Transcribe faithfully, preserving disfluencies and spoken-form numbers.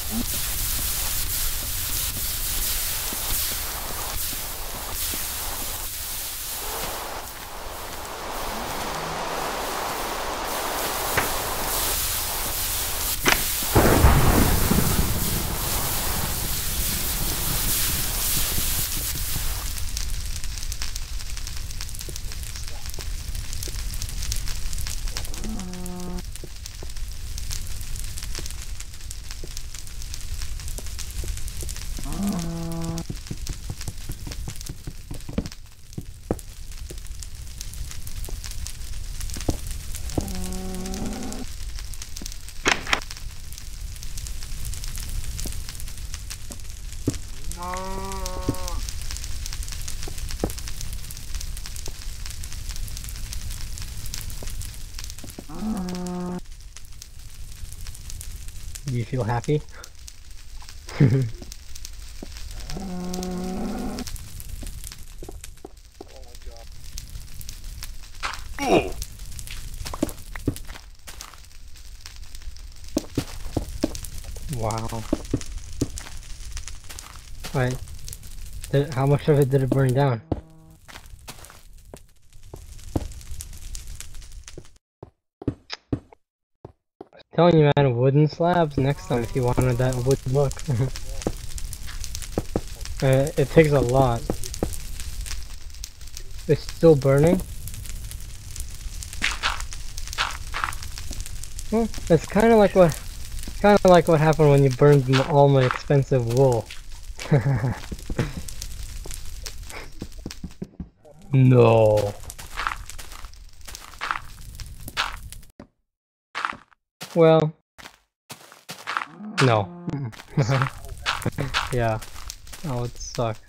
Do you feel happy? Wow. Right. Did, how much of it did it burn down? Telling you, man, wooden slabs next time if you wanted that wood look. uh, it takes a lot. It's still burning? Well, it's kind of like what, kind of like what happened when you burned m all my expensive wool. No. Well, no. Yeah, that would suck.